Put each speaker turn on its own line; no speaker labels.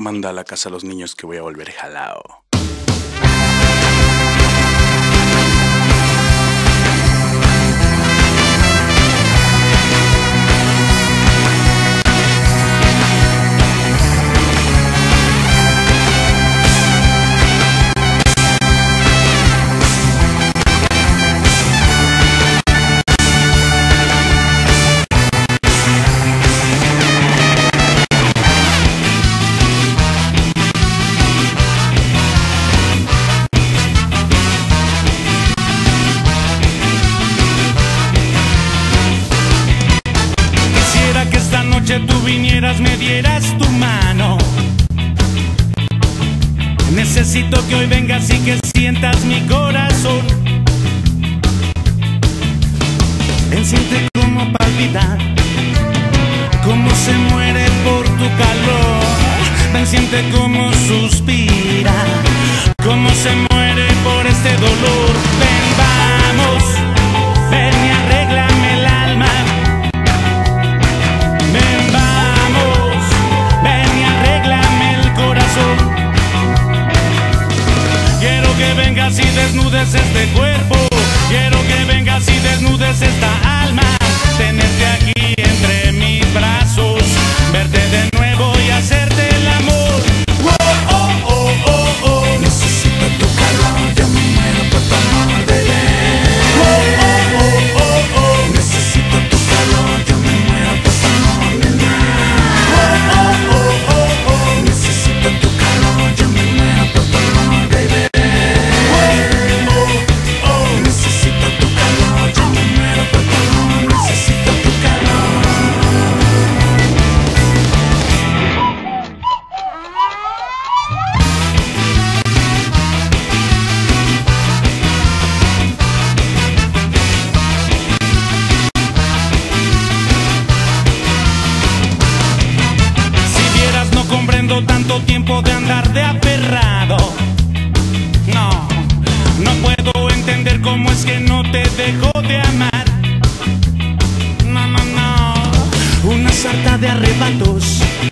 Manda a la casa a los niños que voy a volver jalao.
Tú vinieras, me dieras tu mano. Necesito que hoy vengas y que sientas mi corazón. Ven, siente cómo palpita, cómo se muere por tu calor. Ven, siente cómo suspira, cómo se muere por este dolor. Ven, vamos, ven y arréglame el alma. Vengas y desnudes este cuerpo, quiero que vengas y desnudes esta alma. Tenerte aquí entre mis brazos, verte de nuevo y hacerte el amor. Oh, oh, oh, oh, oh.
Necesito tu calor, yo me muero por tu amor, bebé.
Oh, oh, oh, oh, oh.
Necesito tu calor, yo me muero por tu amor, nena.
Oh, oh, oh, oh, oh.
Necesito tu calor, yo me muero por tu amor, bebé.
Tanto tiempo de andar de aferrado. No, no puedo entender cómo es que no te dejo de amar. No, no, no.
Una sarta de arrebatos